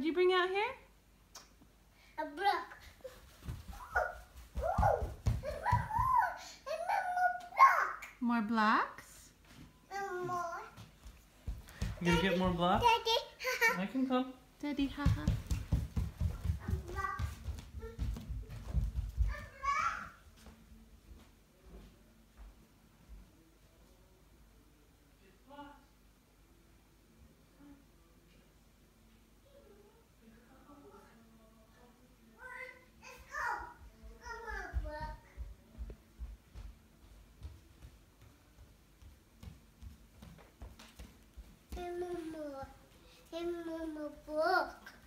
What'd you bring out here? A block. More blocks? More. You gonna get more blocks? Daddy. I can come. Daddy, haha. Book.